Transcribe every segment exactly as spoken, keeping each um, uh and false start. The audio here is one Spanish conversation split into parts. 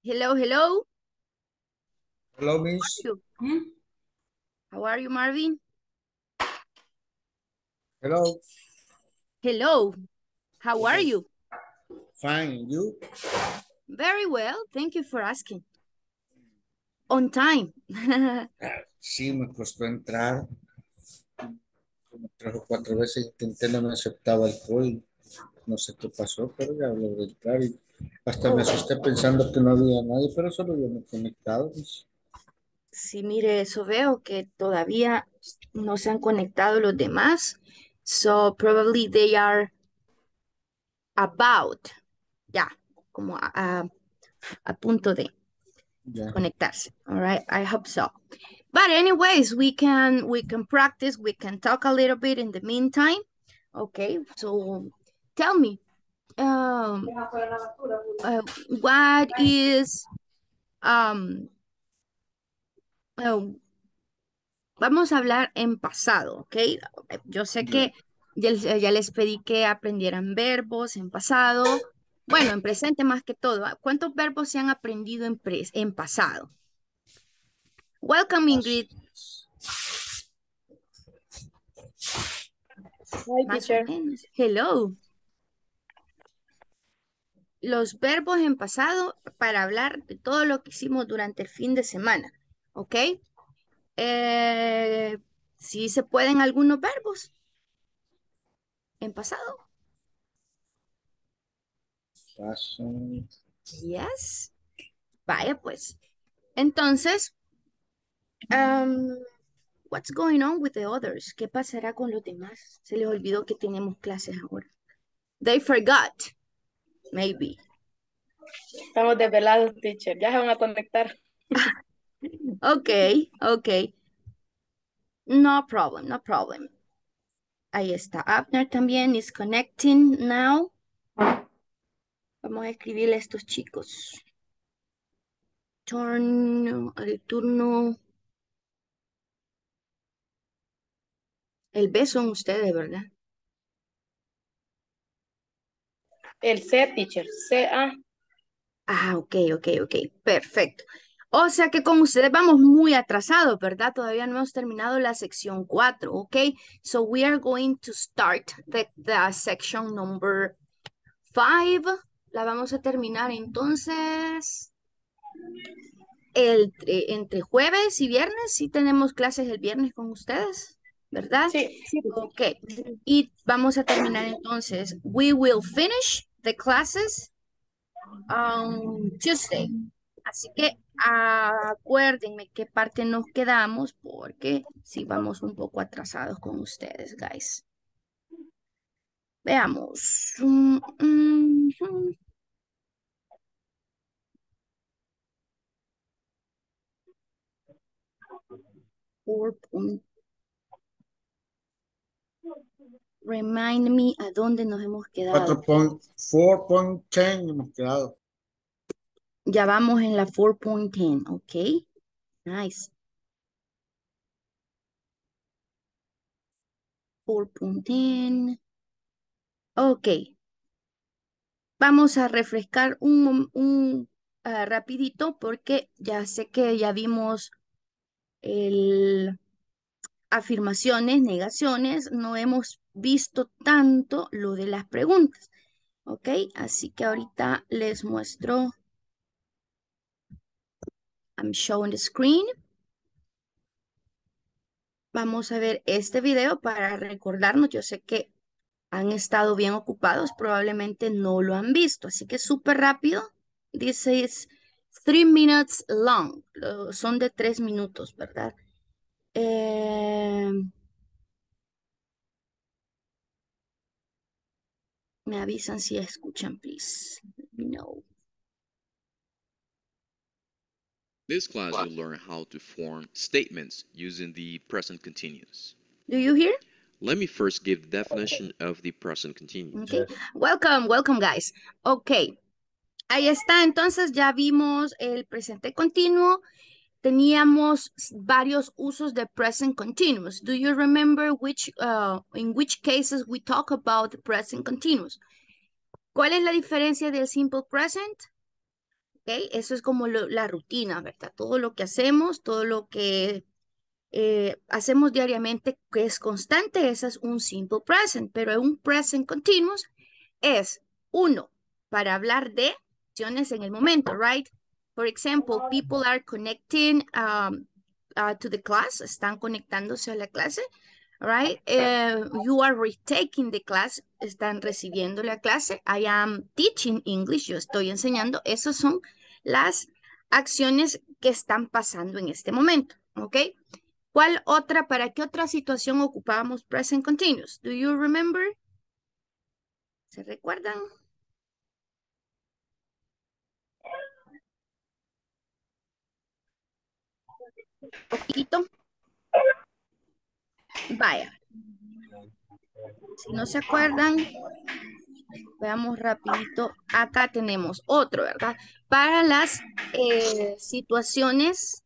Hello, hello. Hello, How Miss. are you? How are you, Marvin? Hello. Hello. How are Okay. you? Fine. You? Very well. Thank you for asking. On time. Ah, sí, me costó entrar. Como tres o cuatro veces intenté, no me aceptaba el call. No sé qué pasó, pero ya logré entrar y hasta me Oh, asusté pensando que no había nadie, pero solo yo me he conectado. Miss. sí, mire, eso veo que todavía no se han conectado los demás. So probably they are about, ya, como a, a- a punto de Ya. conectarse. All right, I hope so. But anyways, we can we can practice, we can talk a little bit in the meantime. Okay, so tell me, um, uh, what is, um, uh, vamos a hablar en pasado, ¿ok? Yo sé Ya. que ya, les ya les pedí que aprendieran verbos en pasado, bueno, en presente más que todo. ¿Cuántos verbos se han aprendido en, pres- en pasado? Welcome, Así Ingrid. es. Hi, Más o teacher. menos. Hello. Los verbos en pasado para hablar de todo lo que hicimos durante el fin de semana, ¿ok? Eh, sí se pueden algunos verbos en pasado. Paso. Yes. Vaya pues. Entonces, um, what's going on with the others? ¿Qué pasará con los demás? Se les olvidó que tenemos clases ahora. They forgot, maybe. Estamos desvelados, teacher. Ya se van a conectar. Okay, okay. No problem, no problem. Ahí está. Abner también is connecting now. Vamos a escribirle a estos chicos. Turn, el turno. El B son ustedes, ¿verdad? El C, teacher. C, A. Ah, ok, ok, ok. Perfecto. O sea que con ustedes vamos muy atrasados, ¿verdad? Todavía no hemos terminado la sección cuatro, ¿ok? So we are going to start the, the section number five. La vamos a terminar entonces el, eh, entre jueves y viernes. Sí tenemos clases el viernes con ustedes, ¿verdad? Sí, sí, Ok. teacher. Y vamos a terminar entonces. We will finish the classes on Tuesday. Así que acuérdenme qué parte nos quedamos porque si vamos un poco atrasados con ustedes, guys. Veamos. Mm, mm, mm. Four point- Remind me a dónde nos hemos quedado. cuatro punto cuatro punto diez hemos quedado. Ya vamos en la four point ten, ok. Nice. four point ten. Ok. Vamos a refrescar un, mom- un ah, rapidito porque ya sé que ya vimos el afirmaciones, negaciones, no hemos visto tanto lo de las preguntas, ¿ok? Así que ahorita les muestro, I'm showing the screen. Vamos a ver este video para recordarnos, yo sé que han estado bien ocupados, probablemente no lo han visto, así que súper rápido. This is three minutes long, Lo- son de tres minutos, ¿verdad? Eh, me avisan si escuchan, please. Let me know. This class will learn how to form statements using the present continuous. Do you hear? Let me first give the definition of the present continuous. Okay. Welcome, welcome, guys. Ok, ahí está. Entonces ya vimos el presente continuo. Teníamos varios usos de present continuous. Do you remember which, uh, in which cases we talk about the present continuous? ¿Cuál es la diferencia del simple present? ¿ok? Eso es como lo- la rutina, ¿verdad? Todo lo que hacemos, todo lo que eh, hacemos diariamente que es constante, ese es un simple present, pero un present continuous es uno para hablar de acciones en el momento, right? For example, people are connecting um, uh, to the class, están conectándose a la clase, right? Uh, you are retaking the class, están recibiendo la clase. I am teaching English, yo estoy enseñando. Esas son las acciones que están pasando en este momento, ¿ok? ¿Cuál otra, para qué otra situación ocupábamos present continuous? Do you remember? ¿Se recuerdan? Poquito. Vaya. Si no se acuerdan, veamos rapidito. Acá tenemos otro, ¿verdad? Para las eh, situaciones,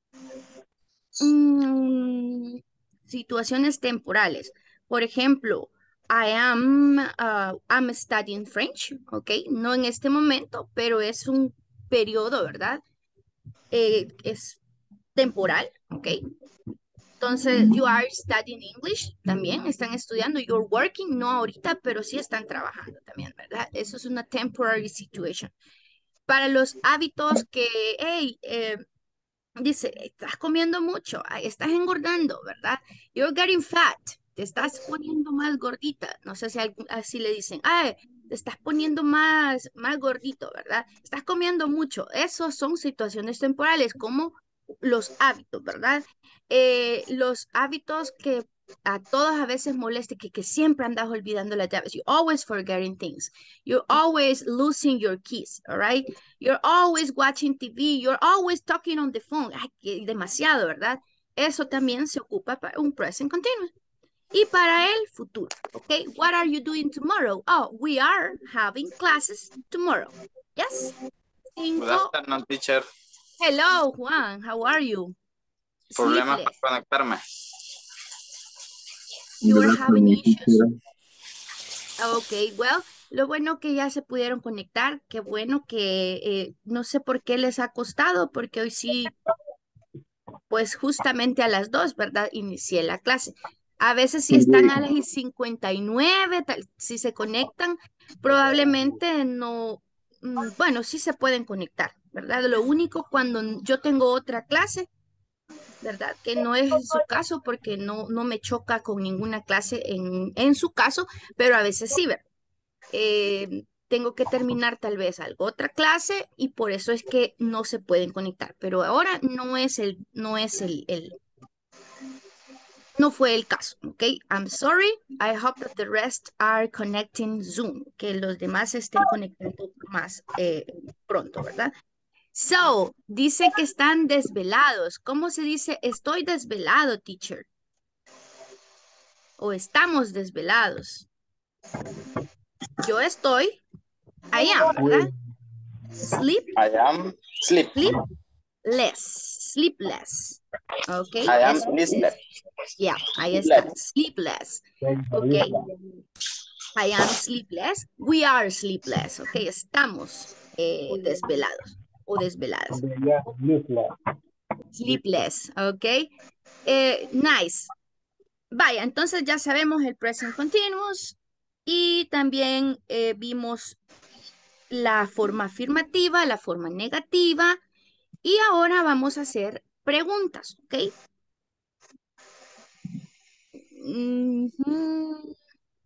mm, situaciones temporales. Por ejemplo, I am uh, I'm studying French, ¿ok? No en este momento, pero es un periodo, ¿verdad? Eh, es temporal, ¿ok? Entonces, you are studying English también, están estudiando, you're working, no ahorita, pero sí están trabajando también, ¿verdad? Eso es una temporary situation. Para los hábitos que, hey, eh, dice, estás comiendo mucho, ay, estás engordando, ¿verdad? You're getting fat, te estás poniendo más gordita. No sé si algún- así le dicen, ay, te estás poniendo más, más gordito, ¿verdad? Estás comiendo mucho. Esos son situaciones temporales, como los hábitos, ¿verdad? Eh, los hábitos que a todos a veces molesta, que, que siempre andas olvidando las llaves. You're always forgetting things. You're always losing your keys, all right? You're always watching T V. You're always talking on the phone. Ay, que demasiado, ¿verdad? Eso también se ocupa para un present continuous. Y para el futuro, ¿ok? What are you doing tomorrow? Oh, we are having classes tomorrow. Yes? Good Cinco. afternoon, teacher. Hello, Juan. How are you? Problemas Sleepless. para conectarme. You are having issues. Ok, well, lo bueno que ya se pudieron conectar, qué bueno que eh, no sé por qué les ha costado, porque hoy sí, pues justamente a las dos, ¿verdad? Inicié la clase. A veces si están a las cincuenta y nueve, tal, si se conectan, probablemente no, mm, bueno, sí se pueden conectar, ¿verdad? Lo único cuando yo tengo otra clase, ¿verdad? Que no es su caso porque no, no me choca con ninguna clase en, en su caso, pero a veces sí, ¿verdad? Eh, tengo que terminar tal vez algo, otra clase y por eso es que no se pueden conectar. Pero ahora no es el, no es el, el, no fue el caso, ¿ok? I'm sorry. I hope that the rest are connecting soon, que los demás estén conectando más eh, pronto, ¿verdad? So, dice que están desvelados. ¿Cómo se dice? Estoy desvelado, teacher. O estamos desvelados. Yo estoy, I am, ¿verdad? Sleep, I am sleep. sleepless, sleepless. Ok. I am eso- listless. Yeah, ahí está. Sleepless. Ok. I am sleepless. We are sleepless. Ok. Estamos eh, desvelados o desveladas. Sleepless. Ok. Eh, nice. Vaya, entonces ya sabemos el present continuous y también eh, vimos la forma afirmativa, la forma negativa y ahora vamos a hacer preguntas, ¿ok? Ujú.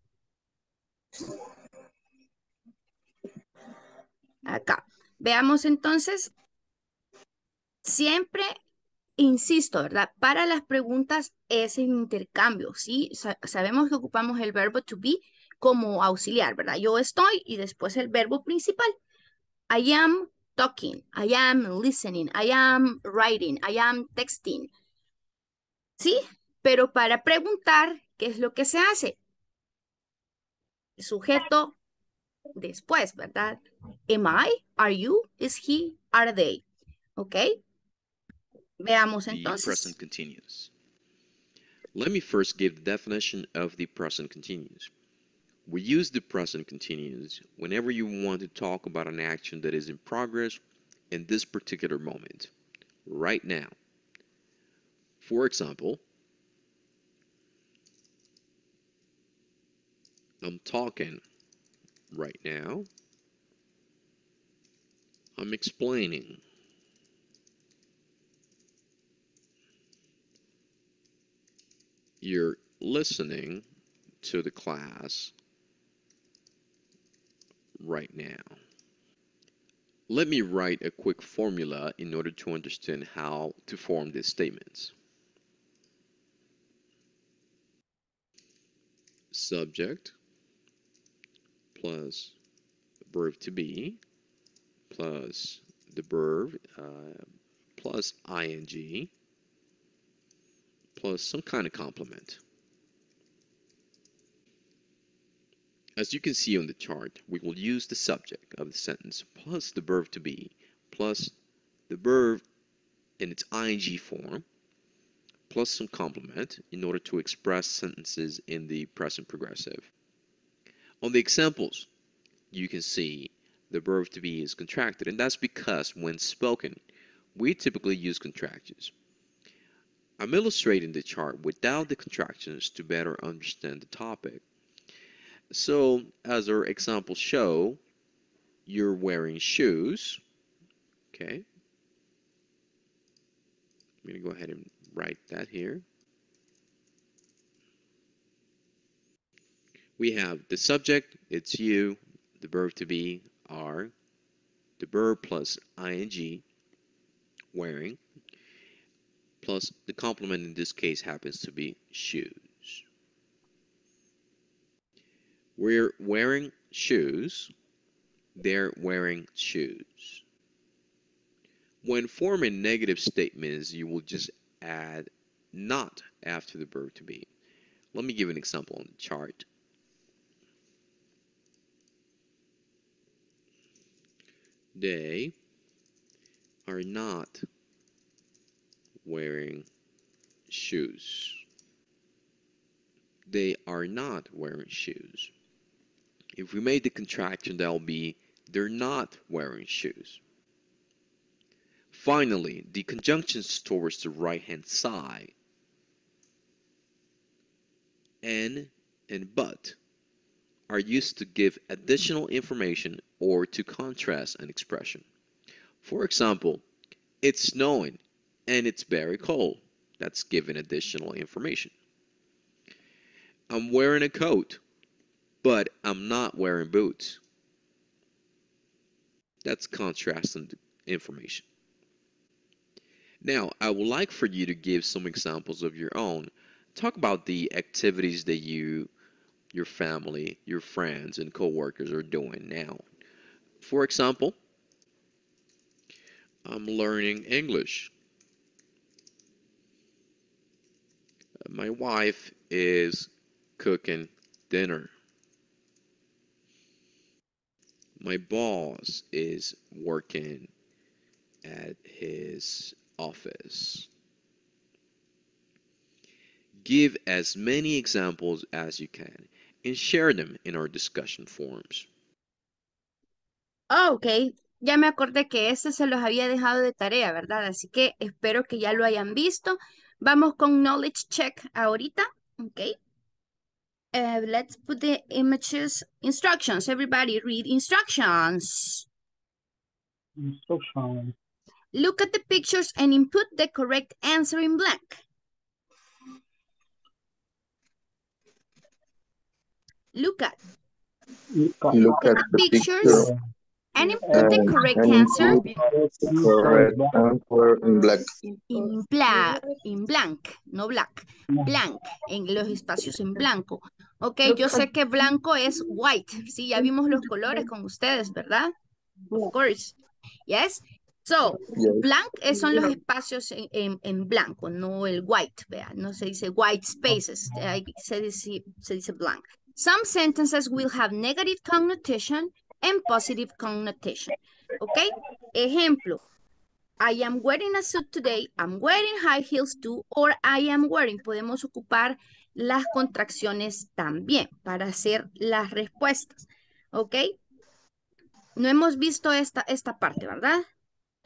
Acá. Veamos entonces, siempre insisto, ¿verdad? Para las preguntas es en intercambio, ¿sí? Sa- sabemos que ocupamos el verbo to be como auxiliar, ¿verdad? Yo estoy y después el verbo principal. I am talking, I am listening, I am writing, I am texting. ¿Sí? Pero para preguntar, ¿qué es lo que se hace? Sujeto después, ¿verdad? Am I? Are you? Is he? Are they? ¿Ok? Veamos The entonces. present continuous. Let me first give the definition of the present continuous. We use the present continuous whenever you want to talk about an action that is in progress in this particular moment, right now. For example, I'm talking right now. I'm explaining. You're listening to the class right now. Let me write a quick formula in order to understand how to form these statements. Subject plus verb to be plus the verb uh, plus ing plus some kind of complement. As you can see on the chart, we will use the subject of the sentence plus the verb to be plus the verb in its ing form plus some complement in order to express sentences in the present progressive. On the examples, you can see the verb to be is contracted, and that's because when spoken, we typically use contractions. I'm illustrating the chart without the contractions to better understand the topic. So, as our examples show, you're wearing shoes. Okay. I'm going to go ahead and write that here. We have the subject, it's you, the verb to be, are, the verb plus ing, wearing, plus the complement in this case happens to be shoes. We're wearing shoes, they're wearing shoes. When forming negative statements, you will just add not after the verb to be. Let me give an example on the chart. They are not wearing shoes. They are not wearing shoes. If we made the contraction, that'll be they're not wearing shoes. Finally, the conjunctions towards the right-hand side, and and but, are used to give additional information or to contrast an expression. For example, it's snowing and it's very cold. That's giving additional information. I'm wearing a coat, but I'm not wearing boots. That's contrasting information. Now, I would like for you to give some examples of your own. Talk about the activities that you, your family, your friends, and coworkers are doing now. For example, I'm learning English. My wife is cooking dinner. My boss is working at his office. Give as many examples as you can and share them in our discussion forums. Oh, ok, ya me acordé que ese se los había dejado de tarea, ¿verdad? Así que espero que ya lo hayan visto. Vamos con knowledge check ahorita, ok. Uh, let's put the images, instructions. Everybody read instructions. Instructions. Look at the pictures and input the correct answer in blank. Look at. Look at, Look at the pictures picture. and input the And- correct and answer Correct answer in black. in black, in blank, no black, blank, en los espacios en blanco. Ok, yo sé que blanco es white. Sí, ya vimos los colores con ustedes, ¿verdad? Of course. Yes. So, Yes. blank es- son los espacios en, en, en blanco, no el white, vea, no se dice white spaces, ahí se dice, se dice blank. Some sentences will have negative connotation and positive connotation. Ok, ejemplo, I am wearing a suit today, I'm wearing high heels too, or I am wearing. Podemos ocupar las contracciones también para hacer las respuestas. Ok, no hemos visto esta, esta parte, ¿verdad?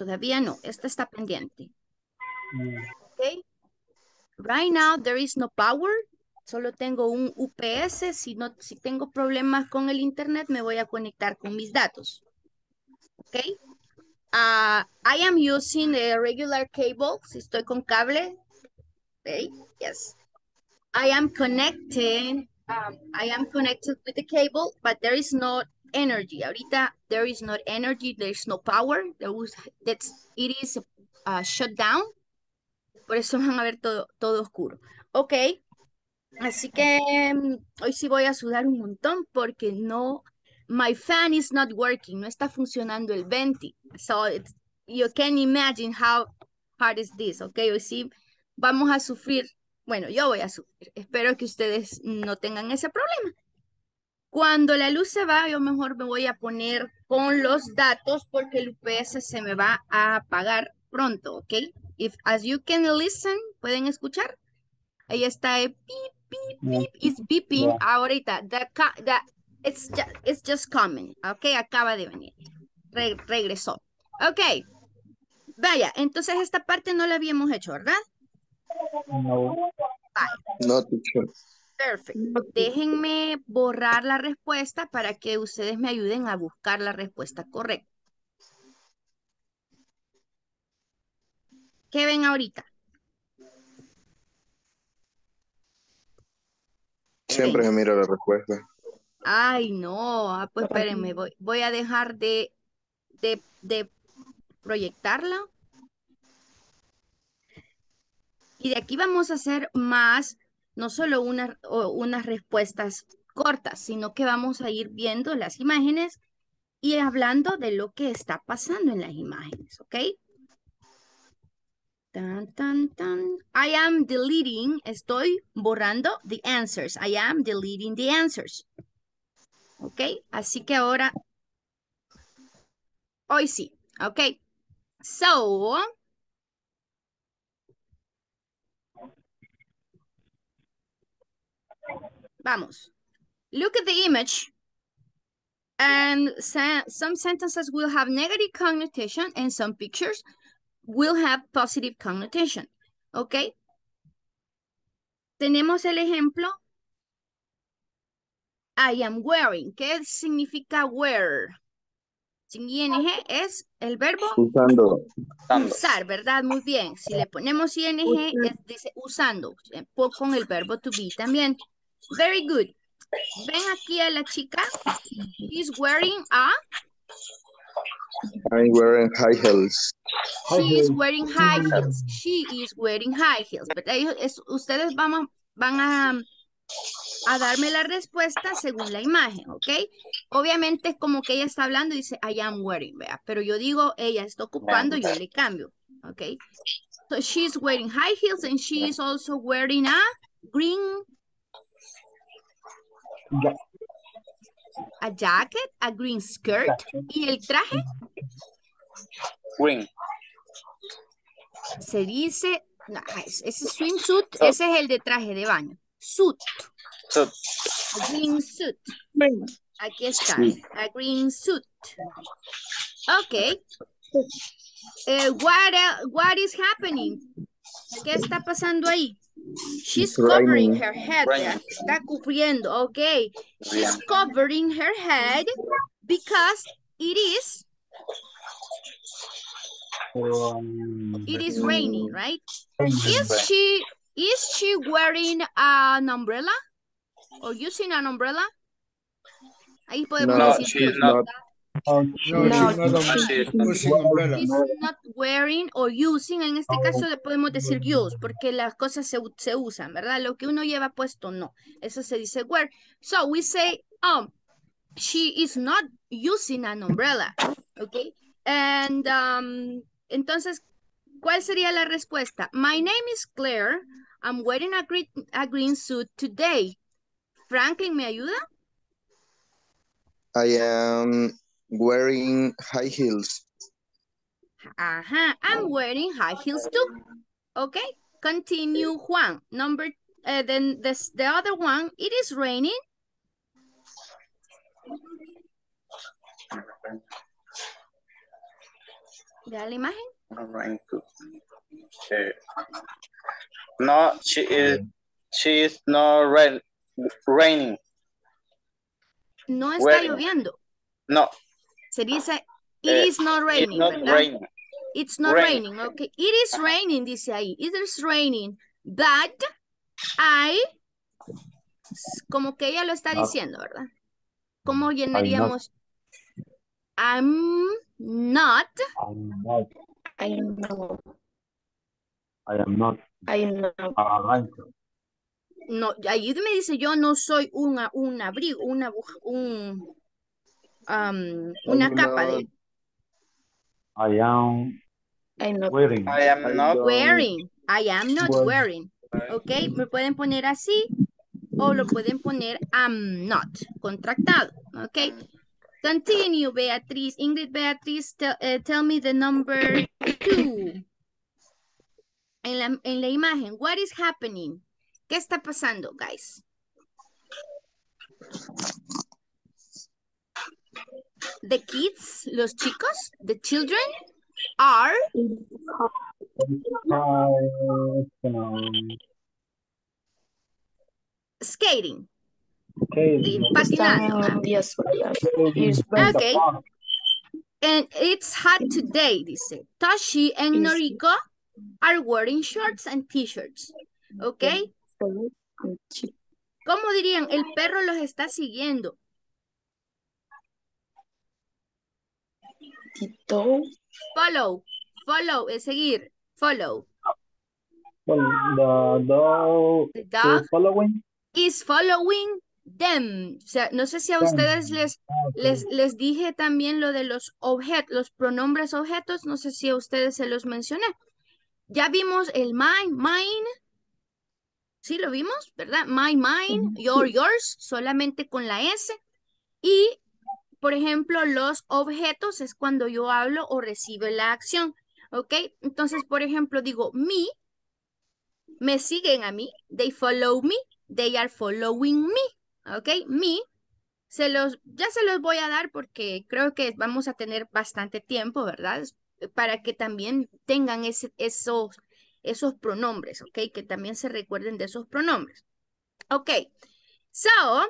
todavía no. Esta está pendiente. Ok. Right now there is no power. Solo tengo un U P S. Si, no, si tengo problemas con el internet, me voy a conectar con mis datos. Ok. Uh, I am using a regular cable. Si estoy con cable. Okay. Yes. I am connected. Um, I am connected with the cable, but there is no energy. Ahorita there is no energy. There is no power. There was, that's, it is uh, shut down. Por eso van a ver todo, todo oscuro. Ok. Así que um, hoy sí voy a sudar un montón porque no, my fan is not working. No está funcionando el venti. So it's, you can imagine how hard is this. Ok. Hoy sí vamos a sufrir. Bueno, yo voy a sufrir. Espero que ustedes no tengan ese problema. Cuando la luz se va, yo mejor me voy a poner con los datos porque el U P S se me va a apagar pronto, ¿ok? If, as you can listen, ¿pueden escuchar? Ahí está el beep, beep, beep. It's beeping. Yeah. Ahorita, the, the, it's, just, it's just coming, ¿ok? Acaba de venir. Re, regresó. Ok. Vaya, entonces esta parte no la habíamos hecho, ¿verdad? No. Vale. No, teacher. Perfecto. Déjenme borrar la respuesta para que ustedes me ayuden a buscar la respuesta correcta. ¿Qué ven ahorita? Siempre se mira la respuesta. Ay, no. Ah, pues espérenme. Voy, voy a dejar de, de, de proyectarla. Y de aquí vamos a hacer más, no solo una, o unas respuestas cortas, sino que vamos a ir viendo las imágenes y hablando de lo que está pasando en las imágenes, ¿ok? Tan, tan, tan. I am deleting, estoy borrando the answers. I am deleting the answers. ¿Ok? Así que ahora, hoy sí, ¿ok? So, vamos. Look at the image. And some sentences will have negative connotation and some pictures will have positive connotation. ¿Ok? Tenemos el ejemplo. I am wearing. ¿Qué significa wear? Sin ing es el verbo Usando. usar, ¿verdad? Muy bien. Si le ponemos ing, es, dice usando, con el verbo to be también. Very good. Ven aquí a la chica. She's wearing a... I'm wearing high heels. She is wearing high heels. She is wearing high heels. But ellos, es, ustedes van, a, van a, a darme la respuesta según la imagen, ¿ok? Obviamente es como que ella está hablando y dice, I am wearing, ¿vea? Pero yo digo, ella está ocupando, yo le cambio, ¿ok? So she's wearing high heels and she is also wearing a green... A jacket, a green skirt. ¿Y el traje? Green. Se dice, no, ese swimsuit, ese es el de traje de baño. Suit. Suit. A green suit. Aquí está, a green suit. Ok. Uh, what, uh, what is happening? ¿Qué está pasando ahí? She's covering her head. Está cubriendo, ok. She's covering her head because it is it is raining, right? Is she is she wearing an umbrella or using an umbrella? Ahí podemos No, decir she's que not. No, she's not um, using umbrella. She's not wearing or using, en este caso le podemos decir use, porque las cosas se, se usan, ¿verdad? Lo que uno lleva puesto, no. Eso se dice wear. So we say, um, she is not using an umbrella, okay? And, um, entonces, ¿cuál sería la respuesta? My name is Claire. I'm wearing a green, a green suit today. Franklin, ¿me ayuda? I am wearing high heels. Ajá, I'm wearing high heels too. Okay, continue, Juan. Number, uh, then this, the other one, it is raining. ¿Ya la imagen? Rain cook. Okay. No, she is. She is not rain, raining. No está Wearing. lloviendo. No. Se dice, it eh, is not raining, It's not ¿verdad? raining. It's not Rain. raining, okay. It is raining, dice ahí. It is raining, but I, como que ella lo está Not. diciendo, ¿verdad? ¿Cómo I'm not. llenaríamos? I'm not. I'm not. I know. I am not I know. a rancher. No, ahí me dice yo no soy una, un abrigo, una, un, um, una I'm capa not, de I am I know. wearing. I am I not. don't wearing. I am not Well, wearing. Ok, me pueden poner así o lo pueden poner I'm not, contractado. Ok, continue, Beatriz. Ingrid Beatriz, tell, uh, tell me the number two. En la, en la imagen, what is happening? ¿Qué está pasando, guys? The kids, los chicos, the children are uh, um, skating, okay. y Están patinando. en ¿verdad? un día soleado. In It's the raining. Okay. park. And it's hot today, dice. Toshi and Is- Noriko are wearing shorts and t-shirts. Okay. ¿Cómo dirían? El perro los está siguiendo. Tito. Follow. Follow es seguir. Follow. Well, the dog The dog is following. is following them. O sea, no sé si a them. ustedes les, Okay. les, les dije también lo de los objetos, los pronombres objetos. No sé si a ustedes se los mencioné. Ya vimos el mine, mine. Sí, lo vimos, ¿verdad? My, mine, your, yours, solamente con la S. Y, por ejemplo, los objetos es cuando yo hablo o recibe la acción. ¿Ok? Entonces, por ejemplo, digo, me, me siguen a mí. They follow me. They are following me. ¿Ok? Me. Se los, ya se los voy a dar porque creo que vamos a tener bastante tiempo, ¿verdad? Para que también tengan ese, esos, esos pronombres, ¿ok? Que también se recuerden de esos pronombres. Ok, so,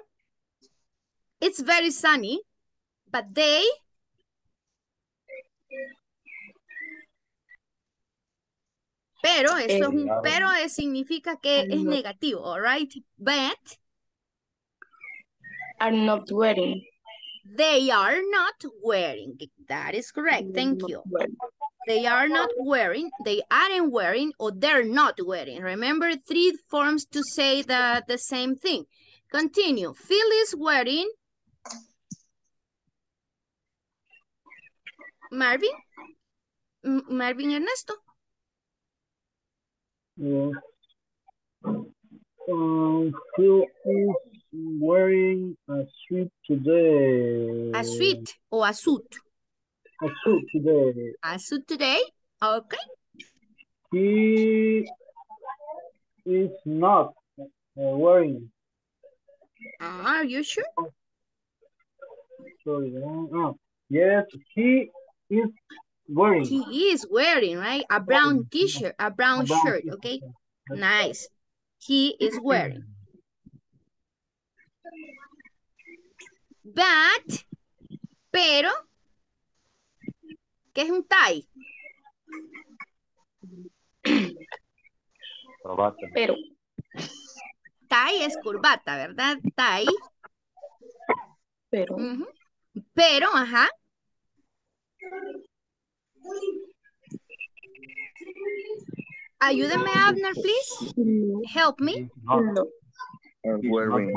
it's very sunny, but they, pero, eso es un, pero es, significa que es negativo, all right? But, Are not wearing. they are not wearing. That is correct, thank you. They are not wearing, they aren't wearing, or they're not wearing. Remember, three forms to say the, the same thing. Continue. Phil is wearing. Marvin? M Marvin Ernesto? Yeah. Um, Phil is wearing a suit today. A suit or a suit? A suit today. A suit today? Okay. He is not uh, wearing. Are you sure? Sorry. Uh, yes, he is wearing. He is wearing, right? A brown t-shirt, a brown A brown shirt, t-shirt. okay? Nice. He is wearing. But, pero, ¿qué es un tie? Corbata. Pero. Tie es corbata, ¿verdad? Tie. Pero. Uh-huh. Pero, ajá. Ayúdame, Abner, please. Help me. No. are wearing.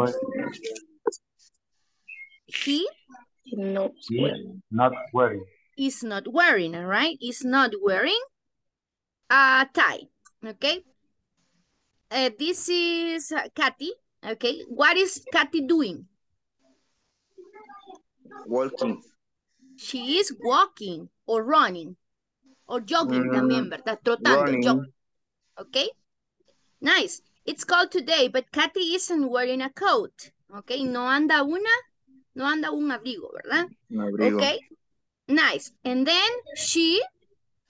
He No. He is not wearing. is not wearing, all right? Is not wearing a tie, okay? Uh, this is uh, Kathy, okay? What is Kathy doing? Walking. She is walking or running or jogging Mm, también, ¿verdad? Trotando, running. jog, okay? Nice. It's cold today, but Kathy isn't wearing a coat, okay? No anda una, no anda un abrigo, ¿verdad? Un abrigo. Okay, nice. And then she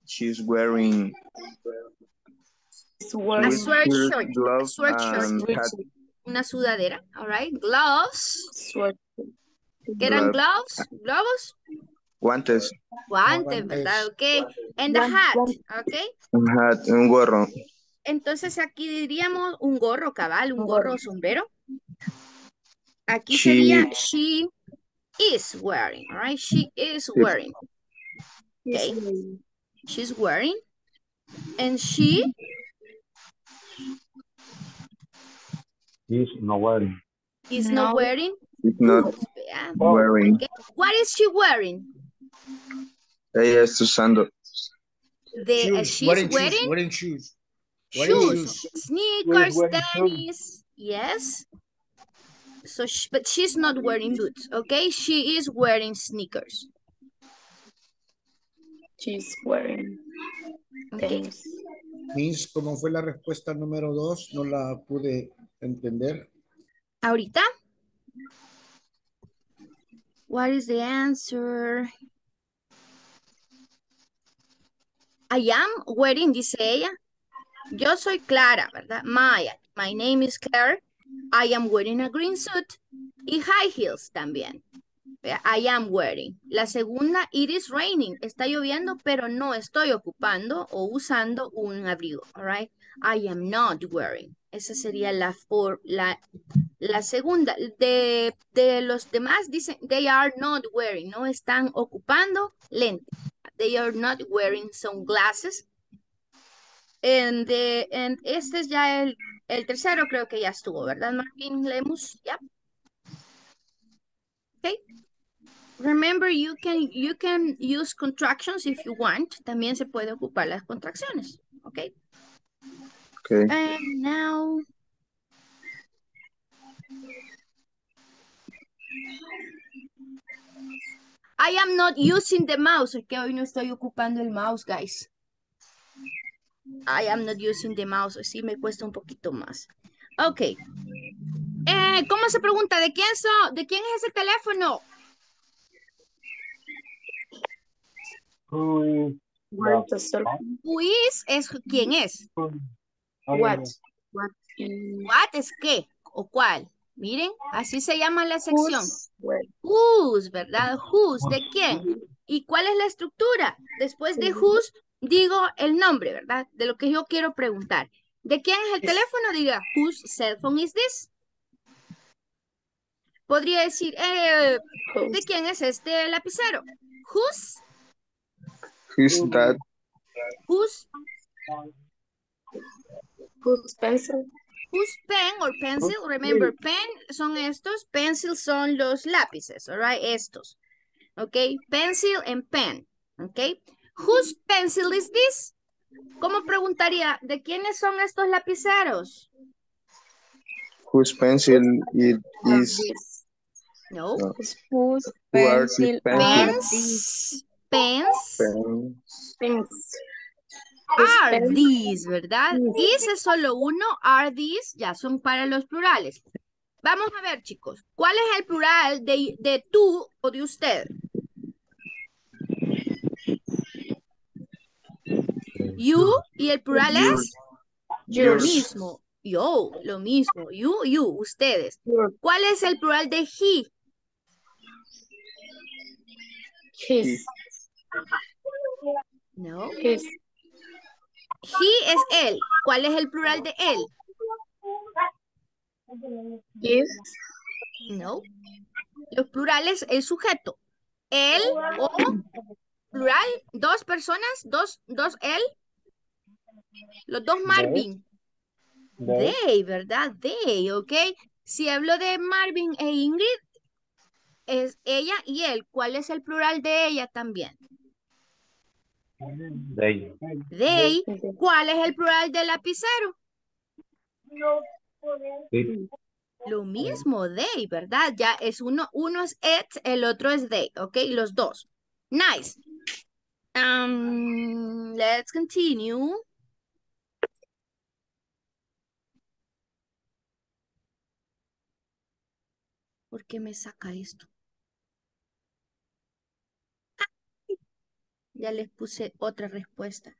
she's wearing It's A wearing sweatshirt, sweatshirt. A gloves, sweatshirt. and hat. Una sudadera. All right. Gloves. sweat. ¿Qué eran Gloves. gloves? ¿Globos? Guantes, Guantes, ¿verdad? Guantes. Ok. And the hat. Ok. un hat, un gorro. Entonces aquí diríamos un gorro cabal, un gorro o sombrero. Aquí She, sería she is wearing. All right. She is wearing. It's Okay. wearing. She's wearing. And she He's not wearing. is No. not wearing. is not Yeah. wearing. Okay. What is she wearing? Ella está usando The, uh, Shoes. she's Wearing shoes. wearing Wearing shoes. Wearing shoes, shoes. sneakers, wearing shoes. tennis. Yes. So, sh but she's not wearing boots. Okay. She is wearing sneakers. She's wearing Okay. tennis. Miss, ¿cómo fue la respuesta número dos? No la pude entender. Ahorita. What is the answer? I am wearing, dice ella. Yo soy Clara, ¿verdad? Maya. My name is Claire. I am wearing a green suit y high heels también. I am wearing. La segunda, it is raining. Está lloviendo, pero no estoy ocupando o usando un abrigo. All right? I am not wearing. Esa sería la, for, la, la segunda. De, de los demás dicen, they are not wearing. No están ocupando lentes. They are not wearing sunglasses. And, the, and este es ya el, el tercero, creo que ya estuvo, ¿verdad, Martín Lemus? Ya. Okay. Remember, you can, you can use contractions if you want. También se puede ocupar las contracciones. Okay. Okay. And now. I am not using the mouse. Es que hoy no estoy ocupando el mouse, guys. I am not using the mouse. Sí, me cuesta un poquito más. Ok. Eh, ¿Cómo se pregunta? ¿De quién, so, ¿De quién es ese teléfono? Who is What the the cell phone? Who is es quién es. What? What is What es qué o cuál. Miren, así se llama la sección. who's? Well, Whose, ¿verdad? Whose, ¿de quién? ¿Y cuál es la estructura? Después de whose, digo el nombre, ¿verdad? De lo que yo quiero preguntar. ¿De quién es el teléfono? Diga, whose cell phone is this? Podría decir, eh, ¿de who's? quién es este lapicero? Whose, Who's that? whose, Who's pencil? whose pen or pencil. Remember, pen son estos, pencil son los lápices, all right? Estos, ok? Pencil and pen, ok? Whose pencil is this? ¿Cómo preguntaría? ¿De quiénes son estos lapiceros? Whose pencil it is? This. No. No. Whose Who are these pencil pencils? are Pens, these? pens, Pens. Pens. Whose are pen- these, ¿verdad? These. Is es solo uno, are these, ya son para los plurales. Vamos a ver, chicos, ¿cuál es el plural de, de tú o de usted? You, y el plural es lo Yours. mismo. Yo, lo mismo. You, you, ustedes. Your. ¿Cuál es el plural de he? His. No. His. He es él. ¿Cuál es el plural de él? His. No. Los plurales, el sujeto. Él o plural, dos personas, dos, dos él. Los dos Marvin. They. They, ¿verdad? They, ¿ok? Si hablo de Marvin e Ingrid, es ella y él. ¿Cuál es el plural de ella también? They. They. ¿Cuál es el plural del lapicero? It. Lo mismo, they, ¿verdad? Ya es uno, uno es it, el otro es they, ¿ok? Los dos. Nice. Um, let's continue. ¿Por qué me saca esto? Ya les puse otra respuesta.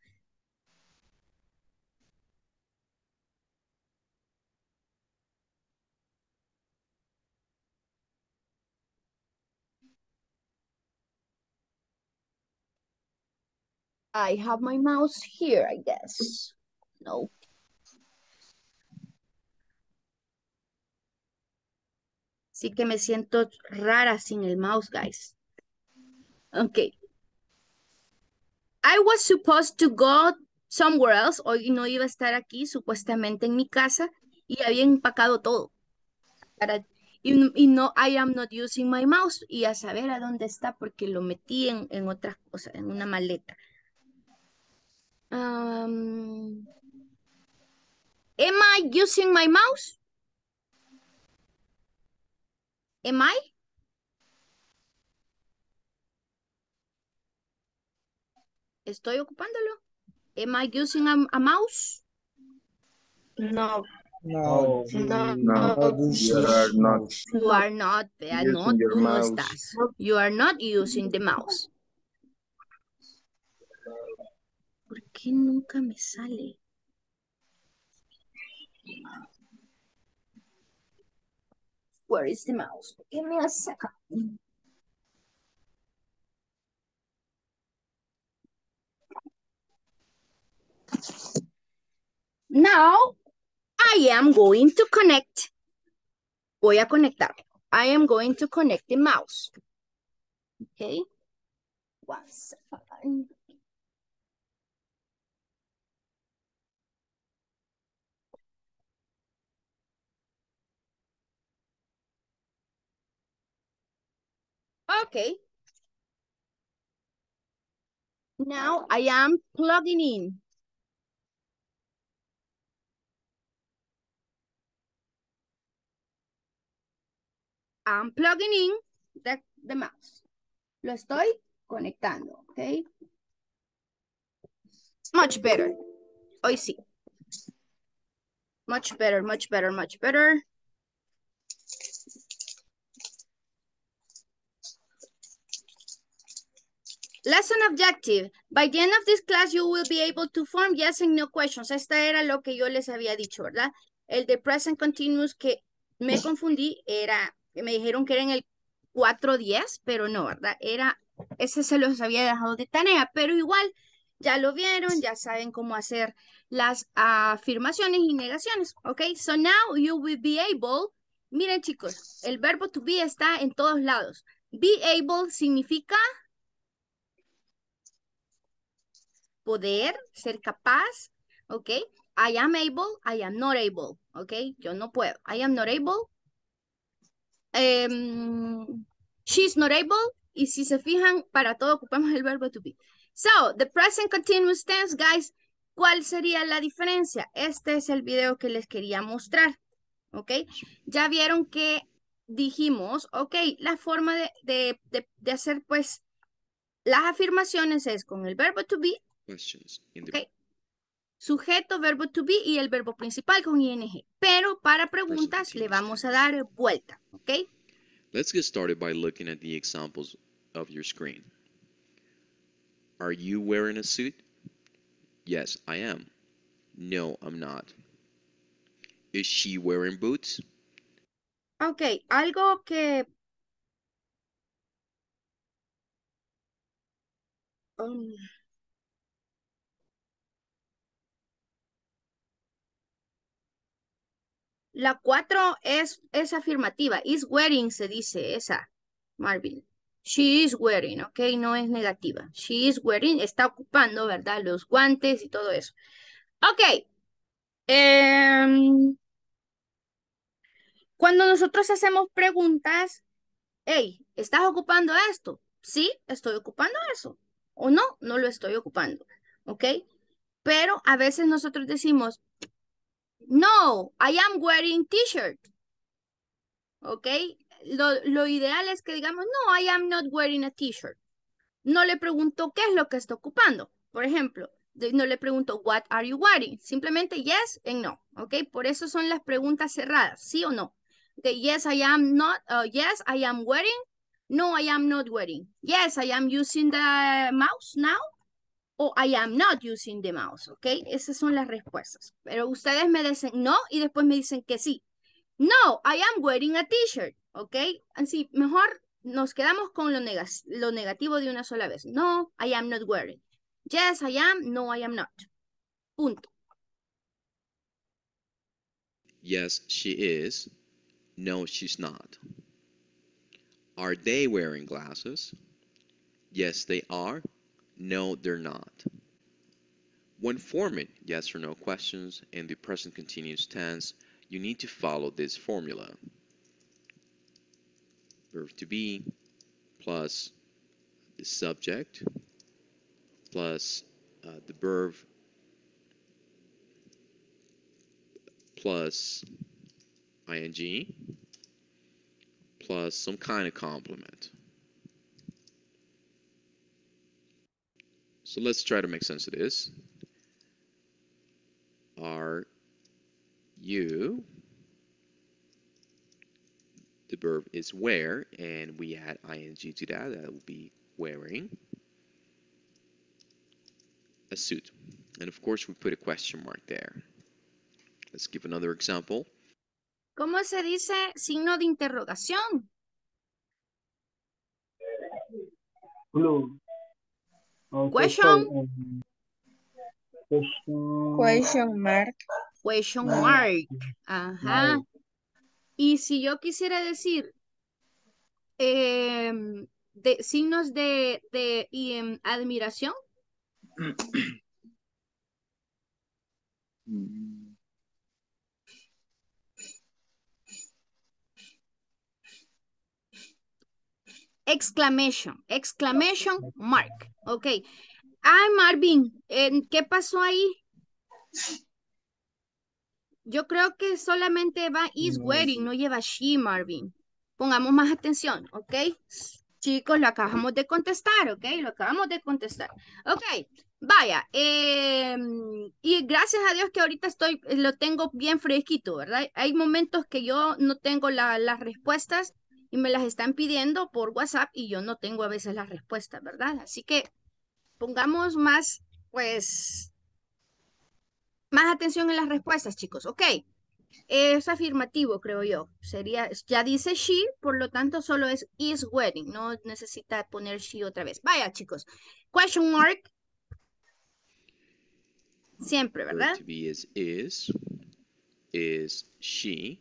I have my mouse here, I guess. No. Sí que me siento rara sin el mouse, guys. Okay. I was supposed to go somewhere else. Hoy no iba a estar aquí, supuestamente en mi casa, y había empacado todo. Para, y, y no, I am not using my mouse. Y a saber a dónde está, porque lo metí en, en otras cosas, en una maleta. Um, am I using my mouse? Am I? ¿Estoy ocupándolo? Am I using a, a mouse? No, No, No. you no, No, not using you are not mouse. You are not, vea, no, using your tú no mouse. estás. You are not using the mouse. ¿Por qué nunca me sale? Where is the mouse? Give me a second. Now, I am going to connect. Voy a conectar. I am going to connect the mouse. Okay. One second. Okay. Now I am plugging in. I'm plugging in the, the mouse. Lo estoy conectando, okay? Much better. Hoy sí. Much better, much better, much better. Lesson objective. By the end of this class, you will be able to form yes and no questions. Esta era lo que yo les había dicho, ¿verdad? El de present continuous que me confundí era, me dijeron que era en el cuatro diez, pero no, ¿verdad? Era, ese se los había dejado de tarea, pero igual ya lo vieron, ya saben cómo hacer las afirmaciones y negaciones, ¿ok? So now you will be able, miren chicos, el verbo to be está en todos lados. Be able significa poder, ser capaz, ¿ok? I am able, I am not able, ¿ok? Yo no puedo. I am not able. Um, she's not able. Y si se fijan, para todo ocupamos el verbo to be. So, the present continuous tense, guys, ¿cuál sería la diferencia? Este es el video que les quería mostrar, ¿ok? Ya vieron que dijimos, ok, la forma de, de, de, de hacer, pues, las afirmaciones es con el verbo to be. Questions in the Okay. Sujeto, verbo to be y el verbo principal con ing. Pero para preguntas le vamos a dar vuelta, ¿ok? Let's get started by looking at the examples of your screen. Are you wearing a suit? Yes, I am. No, I'm not. Is she wearing boots? Ok, algo que... Um, la cuatro es, es afirmativa. Is wearing se dice esa, Marvin. She is wearing, ok, no es negativa. She is wearing, está ocupando, ¿verdad? Los guantes y todo eso. Ok. Um, cuando nosotros hacemos preguntas, hey, ¿estás ocupando esto? Sí, estoy ocupando eso. O no, no lo estoy ocupando. ¿Ok? Pero a veces nosotros decimos, no, I am wearing t-shirt. ¿Ok? Lo, lo ideal es que digamos, no, I am not wearing a t-shirt. No le pregunto qué es lo que está ocupando. Por ejemplo, no le pregunto, what are you wearing? Simplemente yes and no. ¿Ok? Por eso son las preguntas cerradas, ¿sí o no? Okay, yes, I am not, uh, yes, I am wearing. No, I am not wearing. Yes, I am using the mouse now. o I am not using the mouse, ¿ok? Esas son las respuestas. Pero ustedes me dicen no y después me dicen que sí. No, I am wearing a t-shirt, ¿ok? Así, mejor nos quedamos con lo, neg lo negativo de una sola vez. No, I am not wearing. Yes, I am. No, I am not. Punto. Yes, she is. No, she's not. Are they wearing glasses? Yes, they are. No, they're not. When forming yes or no questions in the present continuous tense, you need to follow this formula. Verb to be plus the subject plus uh, the verb plus ing plus some kind of complement. So let's try to make sense of this. Are you, the verb is wear, and we add ing to that, that will be wearing a suit. And of course, we put a question mark there. Let's give another example. ¿Cómo se dice signo de interrogación? Clue. Also Question. called, um, question. Question mark. Question mark. mark. Ajá. Mark. Y si yo quisiera decir eh, de, signos de, de y, em, admiración. Exclamation, exclamation mark. Ok. Ah, Marvin, eh, ¿qué pasó ahí? Yo creo que solamente va is wearing, no lleva she, Marvin. Pongamos más atención, ¿ok? Chicos, lo acabamos de contestar, ¿ok? Lo acabamos de contestar. Ok, vaya. Eh, y gracias a Dios que ahorita estoy, lo tengo bien fresquito, ¿verdad? Hay momentos que yo no tengo la, las respuestas y me las están pidiendo por WhatsApp y yo no tengo a veces las respuestas, ¿verdad? Así que pongamos más, pues, más atención en las respuestas, chicos, ¿ok? Es afirmativo, creo yo. Sería, ya dice she, por lo tanto solo es is wearing. No necesita poner she otra vez. Vaya, chicos. Question mark. Siempre, Verb ¿verdad? to be is is. Is she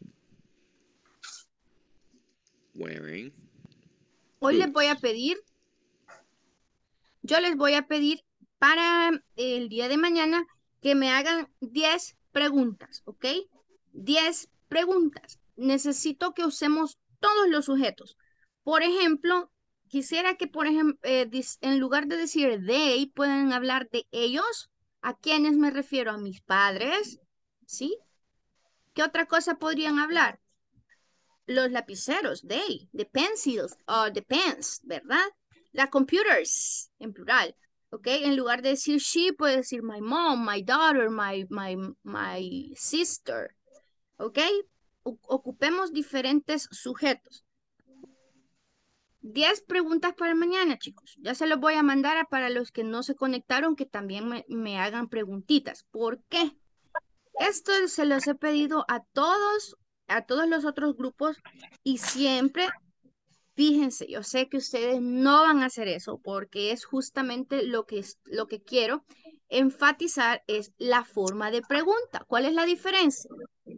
wearing Hoy les voy a boots? pedir, yo les voy a pedir para el día de mañana que me hagan diez preguntas, ¿ok? diez preguntas. Necesito que usemos todos los sujetos. Por ejemplo, quisiera que, por ejemplo, eh, en lugar de decir they, pueden hablar de ellos. ¿A quiénes me refiero? A mis padres, ¿sí? ¿Qué otra cosa podrían hablar? Los lapiceros, they, the pencils, or the pens, ¿verdad? Las computers, en plural, ¿ok? En lugar de decir she, puede decir my mom, my daughter, my, my, my sister, ¿ok? O ocupemos diferentes sujetos. diez preguntas para mañana, chicos. Ya se los voy a mandar a para los que no se conectaron, que también me, me hagan preguntitas. ¿Por qué? Esto se los he pedido a todos, a todos los otros grupos y siempre, fíjense, yo sé que ustedes no van a hacer eso porque es justamente lo que, es, lo que quiero enfatizar es la forma de pregunta. ¿Cuál es la diferencia?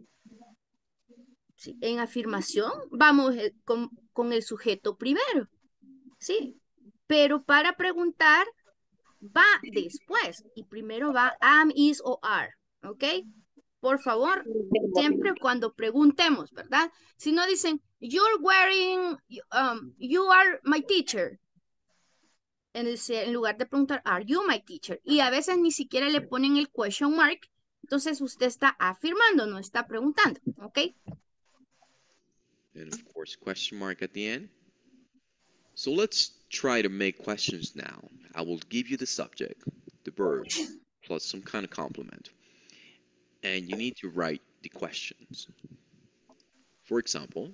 Sí, en afirmación vamos eh, con, con el sujeto primero, ¿sí? Pero para preguntar va después y primero va am, is o are, ¿ok? Por favor, siempre cuando preguntemos, ¿verdad? Si no dicen, you're wearing, um, you are my teacher. En, el, en lugar de preguntar, are you my teacher? Y a veces ni siquiera le ponen el question mark. Entonces usted está afirmando, no está preguntando, ¿ok? And of course, question mark at the end. So let's try to make questions now. I will give you the subject, the verb, plus some kind of complement. And you need to write the questions. For example,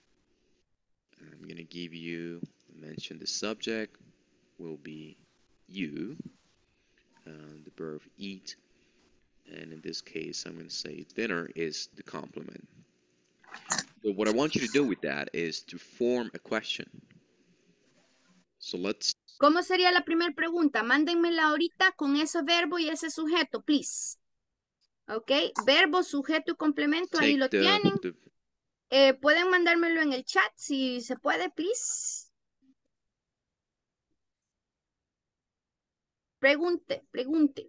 I'm going to give you, mention the subject will be you, uh, the verb eat, and in this case, I'm going to say dinner is the complement. So what I want you to do with that is to form a question. So let's. ¿Cómo sería la primera pregunta? Mándenmela ahorita con ese verbo y ese sujeto, please. Ok, verbo, sujeto y complemento, ahí lo the, tienen. the, Eh, Pueden mandármelo en el chat si se puede, please. Pregunte, pregunte.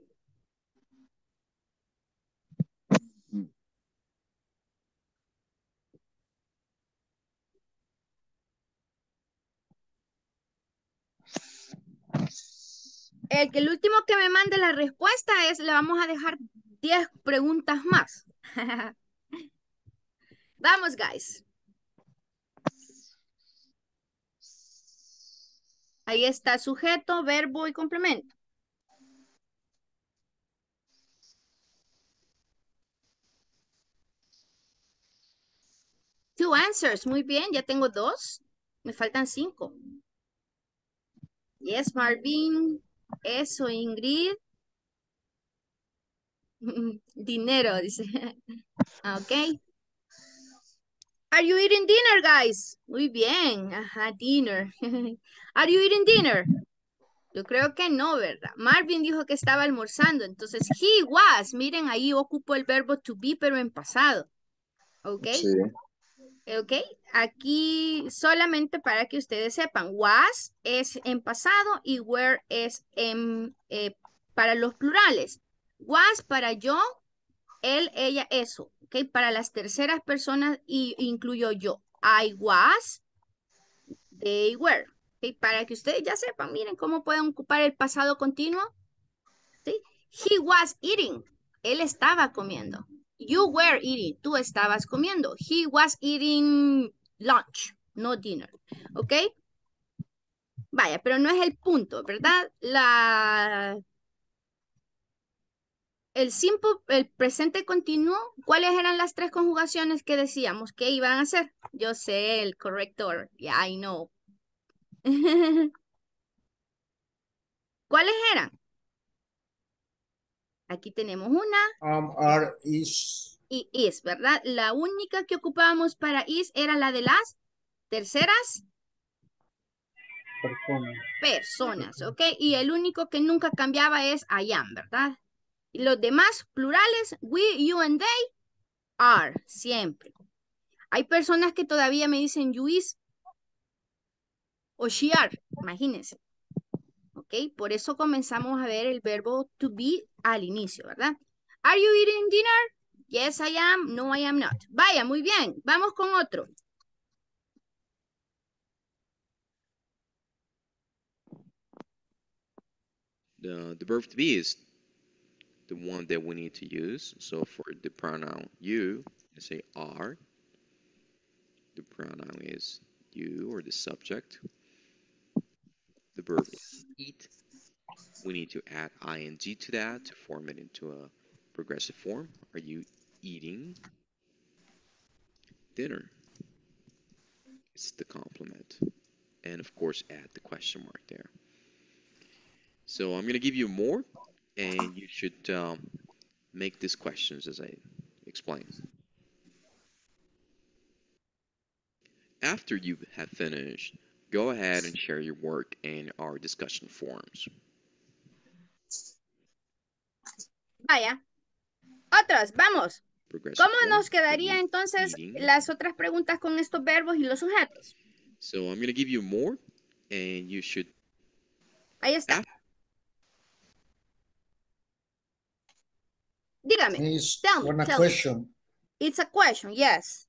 El que el último que me mande la respuesta es, le vamos a dejar diez preguntas más. Vamos, guys. Ahí está sujeto, verbo y complemento. Two answers. Muy bien, ya tengo dos. Me faltan cinco. Yes, Marvin. Eso, Ingrid. Dinero, dice. Ok. Are you eating dinner, guys? Muy bien. Ajá, dinner. Are you eating dinner? Yo creo que no, ¿verdad? Marvin dijo que estaba almorzando. Entonces, he was. Miren, ahí ocupo el verbo to be, pero en pasado. ¿Ok? Sí. ¿Ok? Aquí solamente para que ustedes sepan. Was es en pasado y were es en, eh, para los plurales. Was para yo, él, ella, eso. ¿Ok? Para las terceras personas y incluyo yo. I was, they were. ¿Ok? Para que ustedes ya sepan, miren cómo pueden ocupar el pasado continuo. ¿Sí? He was eating. Él estaba comiendo. You were eating. Tú estabas comiendo. He was eating lunch, no dinner. ¿Ok? Vaya, pero no es el punto, ¿verdad? La... El simple, el presente continuo, ¿cuáles eran las tres conjugaciones que decíamos que iban a hacer? Yo sé el corrector. Yeah, I know. ¿Cuáles eran? Aquí tenemos una. Um, are, is. Y is, ¿verdad? La única que ocupábamos para is era la de las terceras Personas. personas, ¿ok? Y el único que nunca cambiaba es I am, ¿verdad? Y los demás plurales, we, you and they, are, siempre. Hay personas que todavía me dicen you is o she are, imagínense. ¿Ok? Por eso comenzamos a ver el verbo to be al inicio, ¿verdad? Are you eating dinner? Yes, I am. No, I am not. Vaya, muy bien. Vamos con otro. the, the verb to be is the one that we need to use. So for the pronoun you, you say are. The pronoun is you or the subject. The verb is eat. We need to add ing to that to form it into a progressive form. Are you eating dinner? It's the complement. And of course, add the question mark there. So I'm going to give you more, and you should um, make these questions as I explain. After you have finished, go ahead and share your work in our discussion forums. Vaya. Otras, vamos. Progressive ¿Cómo form, nos are quedaría you entonces eating? las otras preguntas con estos verbos y los sujetos? So I'm going to give you more, and you should. Ahí está. Af- Dígame. Is Tell me, one a tell me. question. It's a question, yes.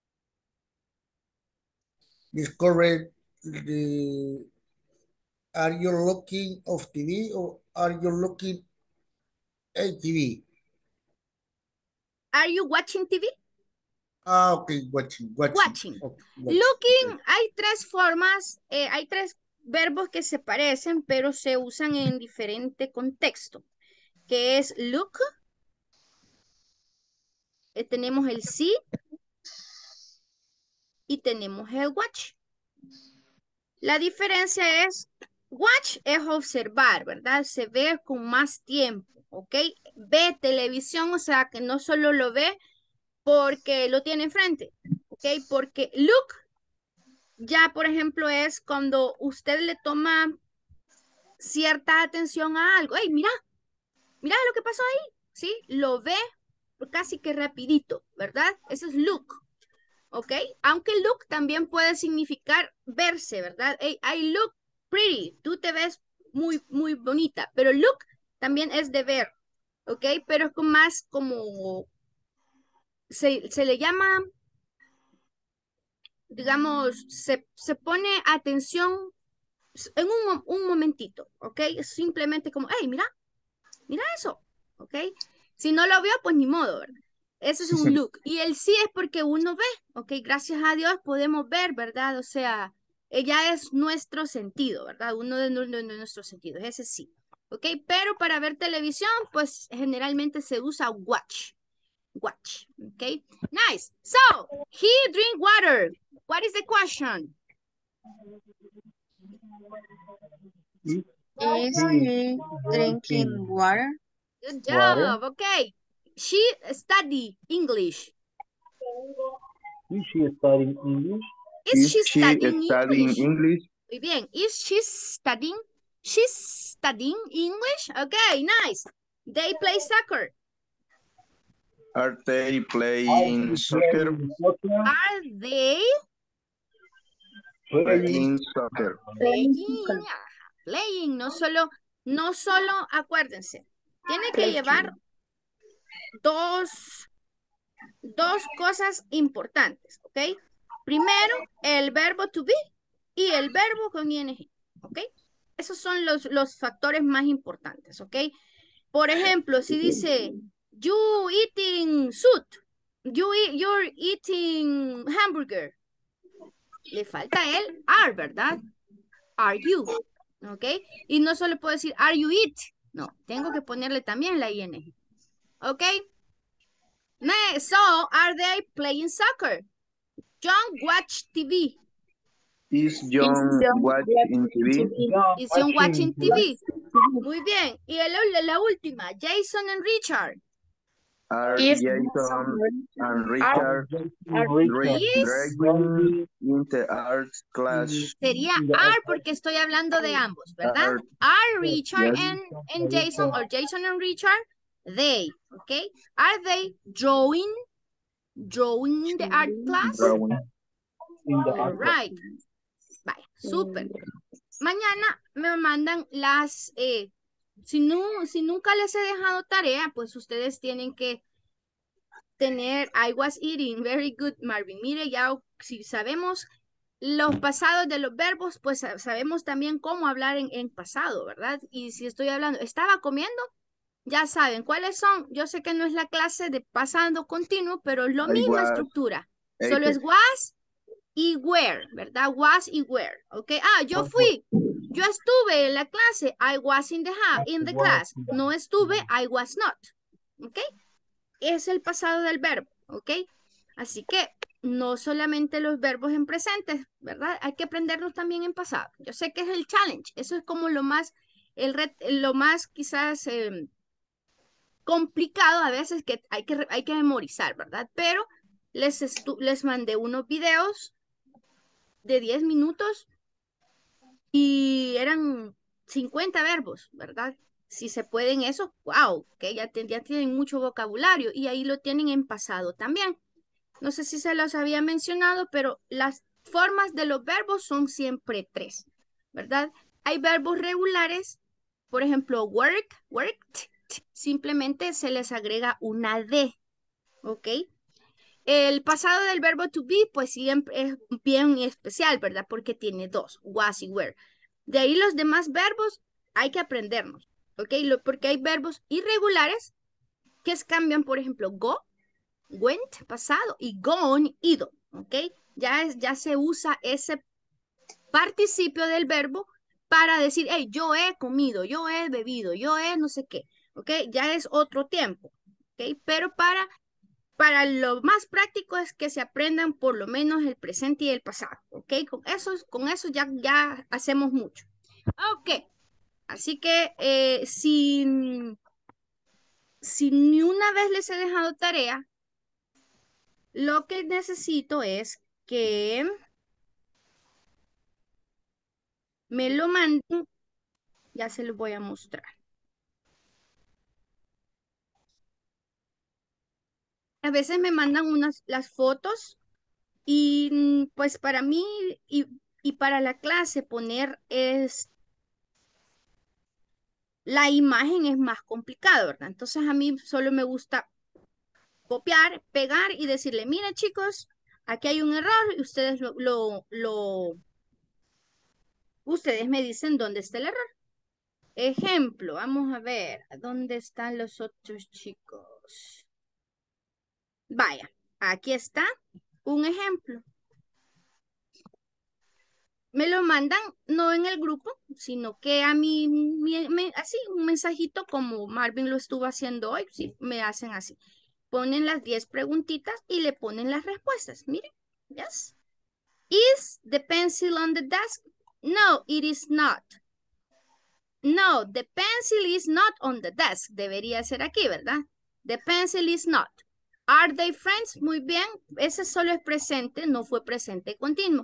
Is correct. The, are you looking of T V or are you looking at T V? Are you watching T V? Ah, okay, watching, watching. Watching. Okay, watching. Looking, Okay. hay tres formas, eh, hay tres verbos que se parecen, pero se usan en diferente contexto, que es look, eh, tenemos el see y tenemos el watch. La diferencia es Watch es observar, ¿verdad? Se ve con más tiempo, ¿ok? Ve televisión, o sea, que no solo lo ve porque lo tiene enfrente, ¿ok? Porque look ya, por ejemplo, es cuando usted le toma cierta atención a algo. ¡Ey, mira! Mira lo que pasó ahí, ¿sí? Lo ve casi que rapidito, ¿verdad? Eso es look, ¿ok? Aunque look también puede significar verse, ¿verdad? Hey, I look pretty, tú te ves muy, muy bonita, pero look también es de ver, ¿ok? Pero es con más como, se, se le llama, digamos, se, se pone atención en un, un momentito, ¿ok? Simplemente como, hey, mira, mira eso, ¿ok? Si no lo veo, pues ni modo, ¿verdad? Ese es un look. Y el sí es porque uno ve, ¿ok? Gracias a Dios podemos ver, ¿verdad? O sea, ella es nuestro sentido, ¿verdad? Uno de, de, de nuestros sentidos, ese sí, ¿ok? Pero para ver televisión, pues generalmente se usa watch, watch, ¿ok? Nice. So, he drink water. What is the question? Is Is he he drinking drinking water? Good water? job, okay. She study English. Is she studying English? Is Is she she studying studying English? English? Muy bien. Is she studying? She's studying English? Okay, nice. They play soccer. Are they Are playing they soccer? playing soccer? Are they Playing Playing soccer. playing? Ajá, playing, no solo, no solo, acuérdense, tiene que llevar dos, dos cosas importantes, ¿ok? Primero, el verbo to be y el verbo con ing, ¿ok? Esos son los, los factores más importantes, ¿ok? Por ejemplo, si dice, you eating soup, you eat, you're eating hamburger, le falta el are, ¿verdad? Are you, ¿ok? Y no solo puedo decir, are you eat, no, tengo que ponerle también la ing, ¿ok? So, are they playing soccer? John watch T V. Is John watching T V? John Is John watching T V? T V. Muy bien. Y el, la última, Jason and Richard. Are Is Jason and Are Richard Jason and Richard Is driving in the art class? sería in the are porque estoy hablando de ambos, ¿verdad? Art, Are Richard yes. and, and Jason or Jason and Richard? They, okay? Are they drawing? Drawing in the art class? Drawing. in the All art class. right. Vaya, súper. Mañana me mandan las, eh, si, no, si nunca les he dejado tarea, pues ustedes tienen que tener, I was eating, very good, Marvin. Mire, ya si sabemos los pasados de los verbos, pues sabemos también cómo hablar en, en pasado, ¿verdad? Y si estoy hablando, estaba comiendo, ya saben cuáles son. Yo sé que no es la clase de pasado continuo, pero es la I misma was estructura. ate. Solo es was y where, ¿verdad? Was y where, ¿ok? Ah, yo fui, yo estuve en la clase, I was in the, in the class. No estuve, I was not, ¿ok? Es el pasado del verbo, ¿ok? Así que no solamente los verbos en presentes, ¿verdad? Hay que aprenderlos también en pasado. Yo sé que es el challenge, eso es como lo más, el red, lo más quizás eh, complicado a veces que hay que, hay que memorizar, ¿verdad? Pero les, les mandé unos videos de diez minutos y eran cincuenta verbos, ¿verdad? Si se pueden eso, wow, que ya, ya tienen mucho vocabulario y ahí lo tienen en pasado también. No sé si se los había mencionado, pero las formas de los verbos son siempre tres, ¿verdad? Hay verbos regulares, por ejemplo, work, worked, simplemente se les agrega una D, ¿ok? El pasado del verbo to be, pues siempre es bien especial, ¿verdad? Porque tiene dos, was y were. De ahí los demás verbos hay que aprendernos, ¿ok? Lo, porque hay verbos irregulares que cambian, por ejemplo, go, went, pasado, y gone, ido, ¿ok? Ya, es, ya se usa ese participio del verbo para decir, hey, yo he comido, yo he bebido, yo he no sé qué, ¿ok? Ya es otro tiempo, ¿ok? Pero para, para lo más práctico es que se aprendan por lo menos el presente y el pasado, ¿ok? Con eso, con eso ya, ya hacemos mucho. Ok, así que eh, si, si ni una vez les he dejado tarea, lo que necesito es que me lo manden, ya se los voy a mostrar. A veces me mandan unas las fotos y mm, pues para mí y, y para la clase poner es la imagen es más complicado, ¿verdad? Entonces a mí solo me gusta copiar, pegar y decirle, miren chicos, aquí hay un error y ustedes lo, lo, lo ustedes me dicen dónde está el error. Ejemplo, vamos a ver, ¿dónde están los otros chicos? Vaya, aquí está un ejemplo. Me lo mandan no en el grupo, sino que a mí, me, me, así, un mensajito como Marvin lo estuvo haciendo hoy, sí, me hacen así. Ponen las diez preguntitas y le ponen las respuestas. Miren, yes. Is the pencil on the desk? No, it is not. No, the pencil is not on the desk. Debería ser aquí, ¿verdad? The pencil is not. Are they friends? Muy bien. Ese solo es presente, no fue presente continuo.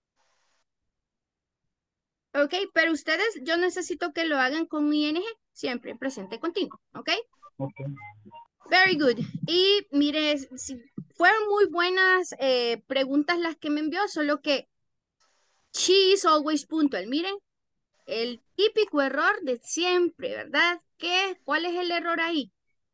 Ok, pero ustedes, yo necesito que lo hagan con ing, siempre presente continuo. Ok. Okay. Very good. Y mire, si fueron muy buenas eh, preguntas las que me envió, solo que she is always puntual. Miren, el típico error de siempre, ¿verdad? ¿Qué? ¿Cuál es el error ahí?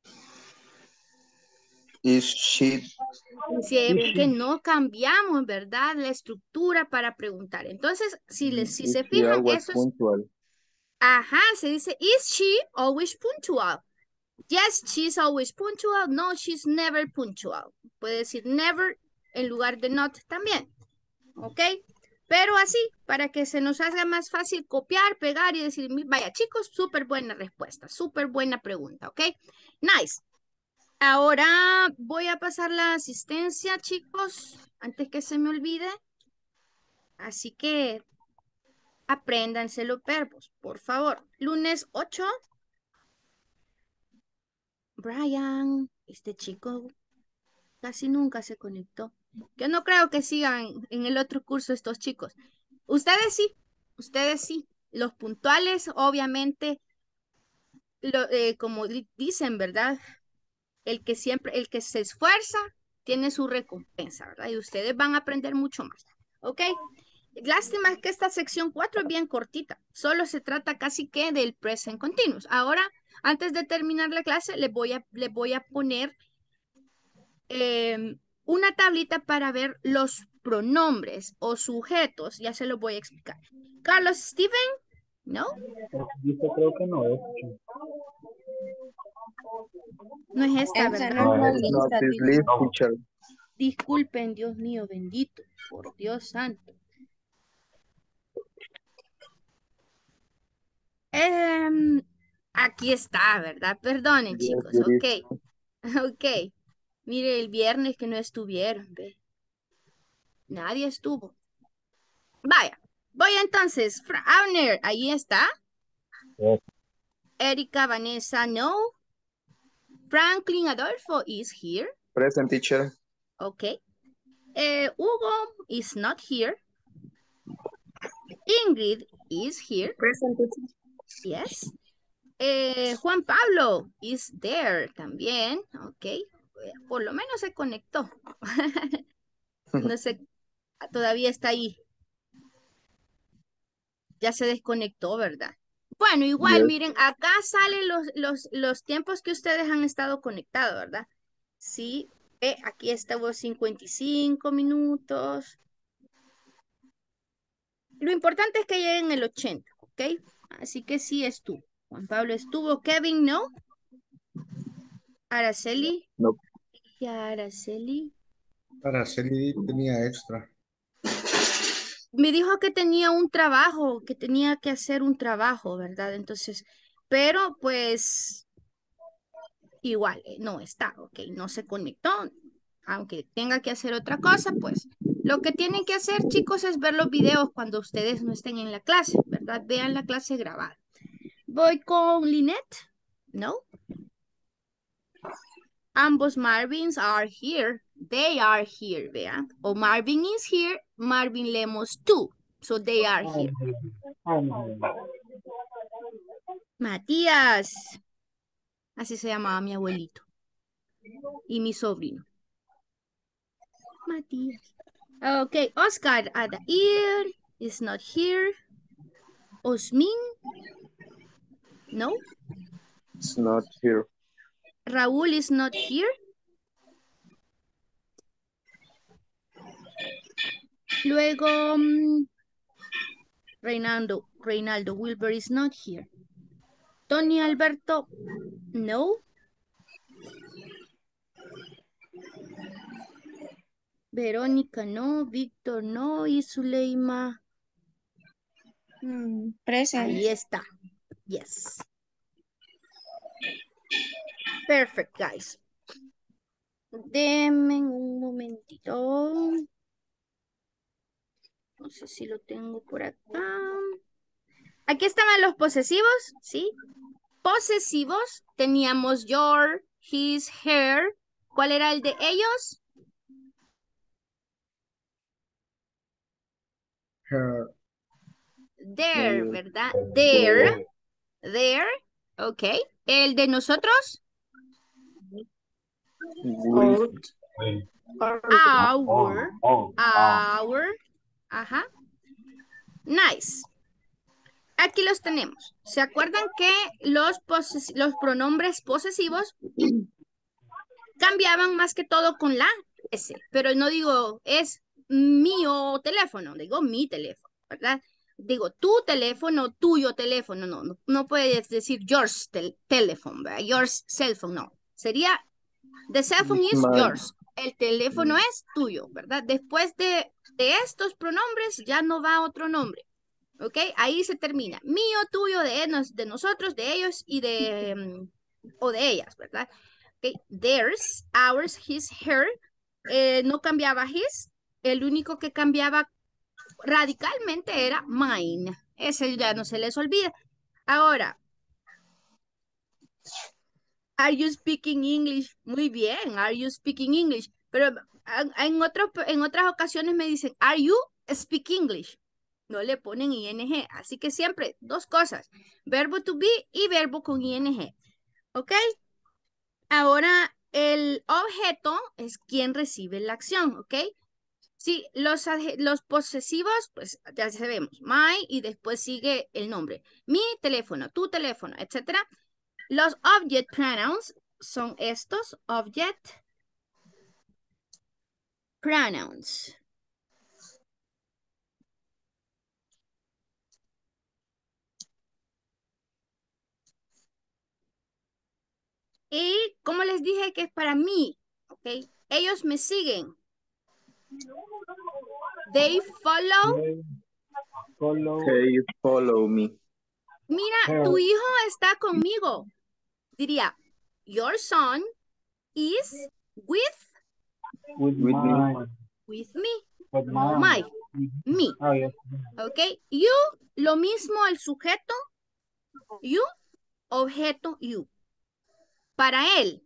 Is she Siempre que no cambiamos, ¿verdad? La estructura para preguntar. Entonces, si, les, si is se she fijan, always eso es, punctual? ajá, se dice, is she always punctual? Yes, she's always punctual. No, she's never punctual. Puede decir never en lugar de not también. ¿Ok? Pero así, para que se nos haga más fácil copiar, pegar y decir, vaya chicos, súper buena respuesta, súper buena pregunta, ¿ok? Nice. Ahora voy a pasar la asistencia, chicos, antes que se me olvide. Así que apréndanse los verbos, por favor. Lunes ocho. Brian, este chico casi nunca se conectó. Yo no creo que sigan en el otro curso estos chicos. Ustedes sí, ustedes sí. Los puntuales, obviamente, lo, eh, como di- dicen, ¿verdad? El que siempre, el que se esfuerza, tiene su recompensa, ¿verdad? Y ustedes van a aprender mucho más. ¿Ok? Lástima que esta sección cuatro es bien cortita. Solo se trata casi que del present continuous. Ahora, antes de terminar la clase, les voy a, les voy a poner eh, una tablita para ver los pronombres o sujetos. Ya se los voy a explicar. Carlos Steven, ¿no? Yo creo que no es. No es esta, Esa ¿verdad? no es la It's not lista, this teacher. list, teacher. Disculpen, Dios mío, bendito. Por Dios santo. Em, aquí está, ¿verdad? Perdonen, Yes, chicos. it Ok. is. Ok. Mire, el viernes que no estuvieron, ¿ve? Nadie estuvo. Vaya. Voy entonces. Frauner, ahí está. Yes. Erika, Vanessa, no. Franklin Adolfo is here. Present, teacher. Okay. Uh, Hugo is not here. Ingrid is here. Present, teacher. Yes. Uh, Juan Pablo is there también. Ok. Por lo menos se conectó. No sé, todavía está ahí. Ya se desconectó, ¿verdad? Bueno, igual, Yes. miren, acá salen los, los, los tiempos que ustedes han estado conectados, ¿verdad? Sí, eh, aquí estamos cincuenta y cinco minutos. Lo importante es que lleguen el ochenta, ¿ok? Así que sí estuvo. Juan Pablo estuvo. Kevin, ¿no? Araceli. No. Y Araceli. Araceli tenía extra. Me dijo que tenía un trabajo, que tenía que hacer un trabajo, ¿verdad? Entonces, pero pues igual, eh, no está, ¿ok? No se conectó. Aunque tenga que hacer otra cosa, pues Lo que tienen que hacer, chicos, es ver los videos cuando ustedes no estén en la clase, ¿verdad? Vean la clase grabada. Voy con Lynette. No. Ambos Marvins are here. They are here, vean. O Marvin is here. Marvin Lemos too. So they are here. Matías. Así se llamaba mi abuelito. Y mi sobrino. Matías. Okay, Oscar Adair is not here. Osmin. No. It's not here. Raúl is not here. Luego, um, Reinaldo, Reinaldo Wilber is not here. Tony Alberto, no. Verónica, no. Víctor, no. Y Zuleima. Mm, present. Ahí está. Yes. Perfect, guys. Denme un momentito. No sé si lo tengo por acá. Aquí estaban los posesivos, ¿sí? Posesivos. Teníamos your, his, her. ¿Cuál era el de ellos? Her. Their, ¿verdad? Their. Their. Ok. ¿El de nosotros? With. Our. Our. Ajá. Nice. Aquí los tenemos. ¿Se acuerdan que los, poses- los pronombres posesivos cambiaban más que todo con la S? Pero no digo es mío teléfono, digo mi teléfono, ¿verdad? Digo tu teléfono, tuyo teléfono, no, no, no puedes decir yours tel telephone, ¿verdad? Yours cell phone, no. Sería the cell phone is My. yours. El teléfono es tuyo, ¿verdad? Después de, de estos pronombres ya no va otro nombre. ¿Ok? Ahí se termina. Mío, tuyo, de, nos, de nosotros, de ellos y de... Um, o de ellas, ¿verdad? Ok. Theirs, ours, his, her. Eh, no cambiaba his. El único que cambiaba radicalmente era mine. Ese ya no se les olvida. Ahora. Are you speaking English? Muy bien. Are you speaking English? Pero en, otro, en otras ocasiones me dicen, are you speak English? No le ponen ing, así que siempre dos cosas, verbo to be y verbo con ing, ¿ok? Ahora el objeto es quien recibe la acción, ¿ok? Sí, los, los posesivos, pues ya sabemos, my y después sigue el nombre, mi teléfono, tu teléfono, etcétera. Los object pronouns son estos, object pronouns. Y como les dije que es para mí, ¿ok? Ellos me siguen. They follow. Follow. They follow me. Mira, Her. tu hijo está conmigo. Diría, your son is with, With, With me. mine. with me. With No mine. my, me. Oh, yes. ¿Ok? You, lo mismo el sujeto. You, objeto, you. Para él,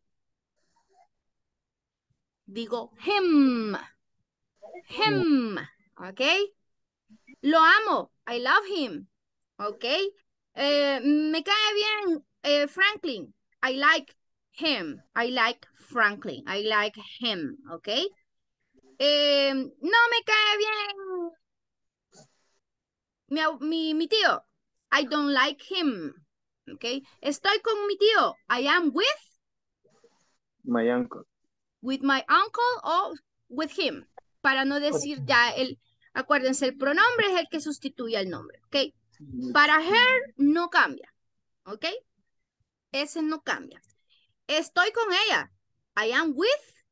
digo him. Him. ¿Ok? Lo amo. I love him. ¿Ok? Eh, me cae bien eh, Franklin. I like him. I like Franklin. I like him. ¿Ok? Eh, no me cae bien mi, mi, mi tío. I don't like him. ¿Ok? Estoy con mi tío. I am with. My uncle. With my uncle o with him. Para no decir ya el... Acuérdense, el pronombre es el que sustituye al nombre. ¿Ok? Para her no cambia. ¿Ok? Ese no cambia. Estoy con ella. I am with.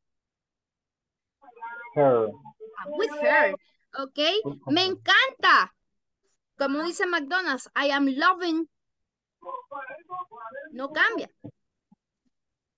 Her. I'm with her. ¿Ok? Me encanta. Como dice McDonald's, I am loving. No cambia.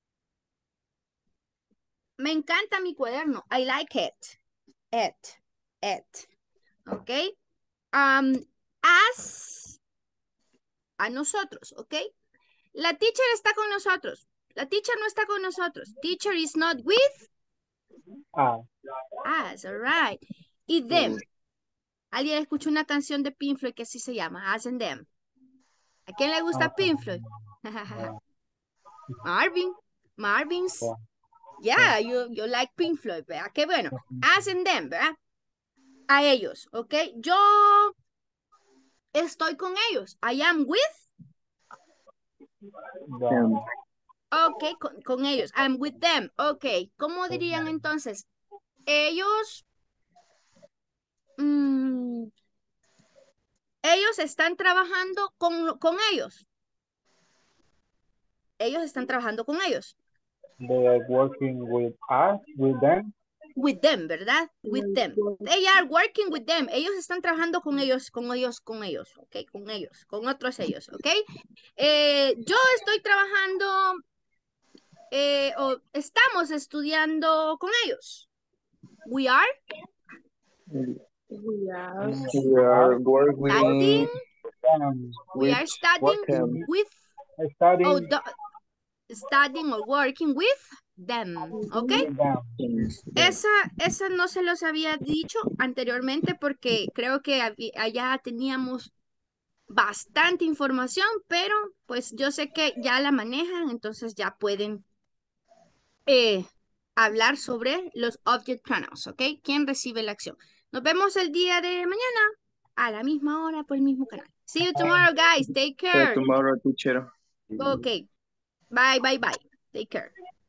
Me encanta mi cuaderno. I like it. It. at. ¿Ok? Um, as, a nosotros, ¿ok? La teacher está con nosotros. La teacher no está con nosotros. Teacher is not with Ah, us, all right. Y them. Alguien escuchó una canción de Pink Floyd que así se llama, Us and Them. ¿A quién le gusta Pink Floyd? Marvin. Marvin's. wow. Yeah, you, you like Pink Floyd, ¿verdad? Qué bueno. Us and them, ¿verdad? A ellos, ¿ok? Yo estoy con ellos. I am with. Them. Ok, con, con ellos. I'm with them. Ok, ¿cómo dirían entonces? Ellos. mm, ellos están trabajando con, con ellos. Ellos están trabajando con ellos. They are working with us, with them. With them, ¿verdad? With them. They are working with them. Ellos están trabajando con ellos, con ellos, con ellos, ¿ok? Con ellos, con otros ellos, ¿ok? Eh, yo estoy trabajando, eh, o estamos estudiando con ellos. We are We are We are working studying, Um, we are with studying them. with, studying oh, the, studying or working with them, ¿ok? with them. Esa, esa no se los había dicho anteriormente porque creo que habí- allá teníamos bastante información, pero pues yo sé que ya la manejan, entonces ya pueden eh, hablar sobre los object pronouns, ¿ok? ¿Quién recibe la acción? Nos vemos el día de mañana a la misma hora por el mismo canal. See you tomorrow, guys. Take See you care. tomorrow, teacher. Ok. Bye, bye, bye. Take care.